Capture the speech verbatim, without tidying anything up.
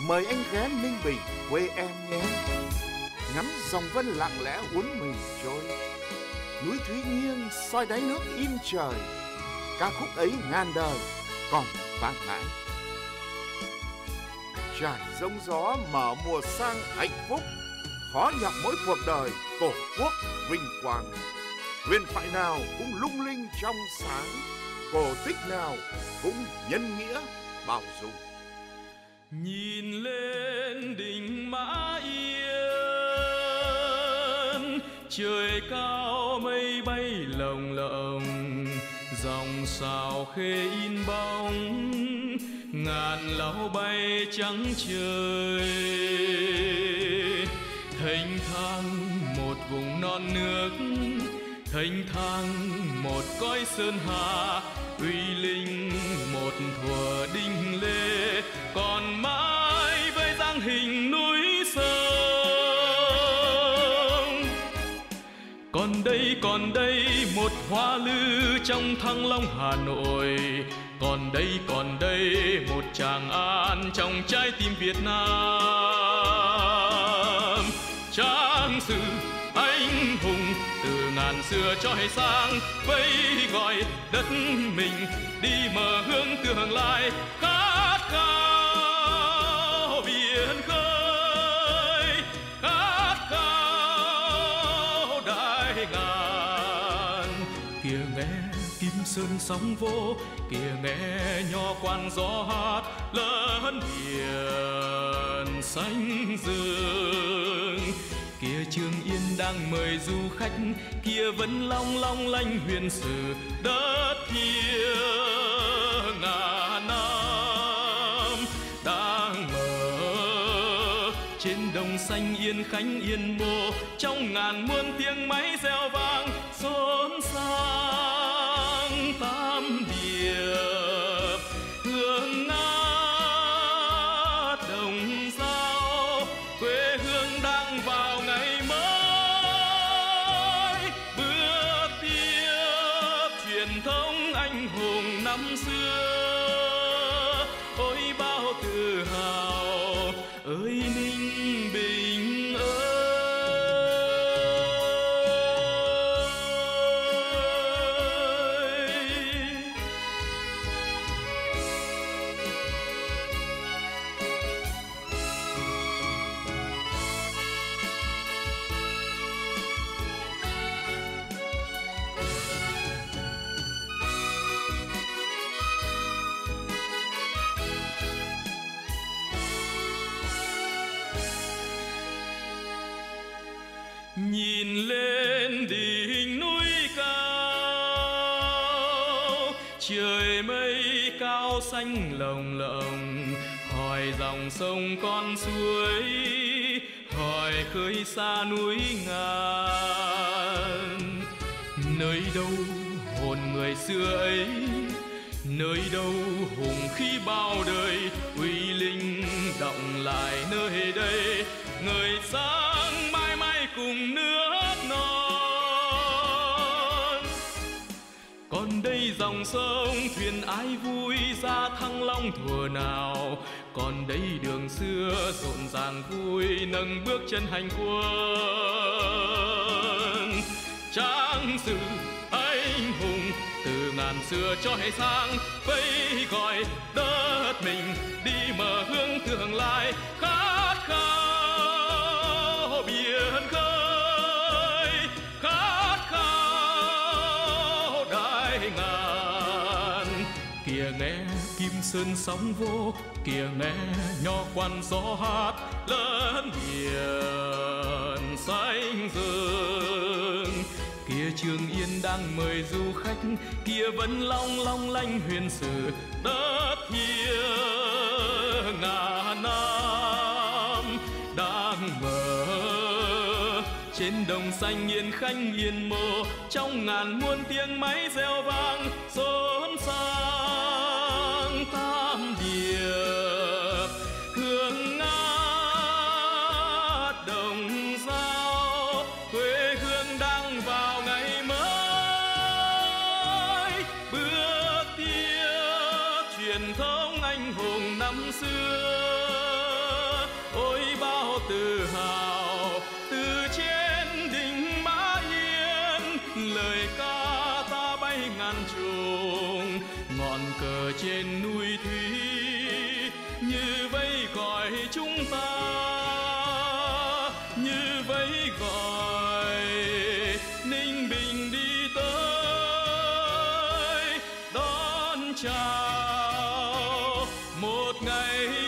mời anh ghé Ninh Bình quê em nhé. Ngắm dòng vân lặng lẽ uốn mình trôi, núi Thúy nghiêng soi đáy nước in trời. Ca khúc ấy ngàn đời còn vang mãi. Trải giông gió mở mùa sang hạnh phúc, khó nhọc mỗi cuộc đời tổ quốc vinh quang. Huyền thoại nào cũng lung linh trong sáng, cổ tích nào cũng nhân nghĩa bao dung. Nhìn lên đỉnh Mã Yên, trời cao mây bay lồng lộng, dòng sào khê in bóng, ngàn lão bay trắng trời. Thênh thang một vùng non nước, thênh thang một cõi sơn hà, uy linh một thuở đinh lê, còn mãi với dáng hình núi sông. Còn đây còn đây một hoa lư trong Thăng Long Hà Nội, còn đây còn đây một Tràng An trong trái tim Việt Nam. Trang sử anh hùng từ ngàn xưa trói sang, vây gọi đất mình đi mở hướng tương lai. Khát khao biển khơi, khát khao đại ngàn. Kìa nghe Kim Sơn sóng vỗ, kìa nghe nho quan gió hát lớn biển xanh rừng. Kia Trương Yên đang mời du khách, kia vẫn long long lanh huyền sử đất thiêng ngàn năm đang mở. Trên đồng xanh Yên Khánh Yên Mô, trong ngàn muôn tiếng máy reo vang xôn sang tam điệp. Hương ngát đồng dao, quê hương đang vào ngày mới, bước tiếp truyền thống anh hùng năm xưa. Ôi bao tự hào ơi Ninh Bình ơi. Nhìn lên đỉnh núi cao, trời mây cao xanh lồng lộng, hỏi dòng sông con suối, hỏi khơi xa núi ngàn. Nơi đâu hồn người xưa ấy, nơi đâu hùng khí bao đời, uy linh động lại nơi đây. Người sáng mãi mãi cùng nước non. Còn đây dòng sông thuyền ái vui ra Thăng Long thuở nào, còn đây đường xưa rộn ràng vui nâng bước chân hành quân. Trang sử anh hùng từ ngàn xưa trói sang, vây gọi đất mình đi mở hướng tương lai. Khát khao biển khơi, khát khao đại ngàn. Kìa nghe Kim Sơn sóng vỗ, kìa nghe nho quan gió hát lớn biển xanh rừng. Kia Trương Yên đang mời du khách, kia vẫn long long lanh huyền sử đất thiêng ngàn năm đang mở. Trên đồng xanh Yên Khánh Yên Mô, trong ngàn muôn tiếng máy reo vang xôn sang tam điệp. Hương ngát đồng dao, quê hương đang vào ngày mới, bước tiếp truyền thống anh hùng năm xưa. ôi bao tự hào từ trên đỉnh Mã Yên, lời ca ta bay ngàn trùng, ngọn cờ trên núi Thủy như vẫy gọi chúng ta, như vẫy gọi Ninh Bình đi tới đón chào một ngày